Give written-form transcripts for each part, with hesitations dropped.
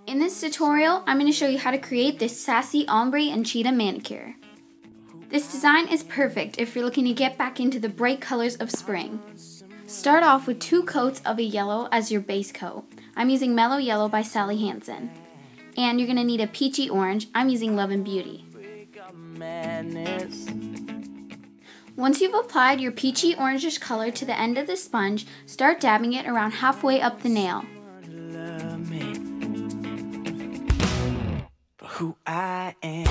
In this tutorial, I'm going to show you how to create this sassy ombre and cheetah manicure. This design is perfect if you're looking to get back into the bright colors of spring. Start off with 2 coats of a yellow as your base coat. I'm using Mellow Yellow by Hansen. And you're going to need a peachy orange. I'm using Love and Beauty. Once you've applied your peachy orangish color to the end of the sponge, start dabbing it around halfway up the nail. Who I am.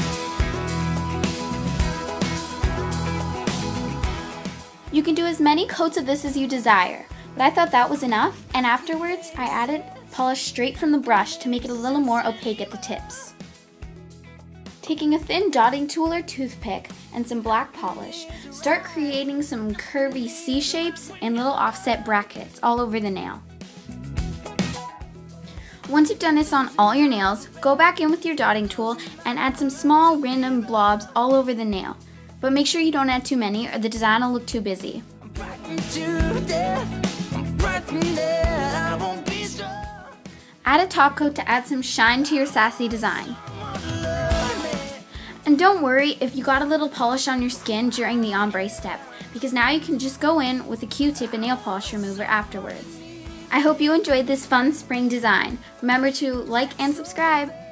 You can do as many coats of this as you desire, but I thought that was enough, and afterwards I added polish straight from the brush to make it a little more opaque at the tips. Taking a thin dotting tool or toothpick and some black polish, start creating some curvy C shapes and little offset brackets all over the nail. Once you've done this on all your nails, go back in with your dotting tool and add some small random blobs all over the nail. But make sure you don't add too many or the design will look too busy. Add a top coat to add some shine to your sassy design. And don't worry if you got a little polish on your skin during the ombre step, because now you can just go in with a Q-tip and nail polish remover afterwards. I hope you enjoyed this fun spring design. Remember to like and subscribe.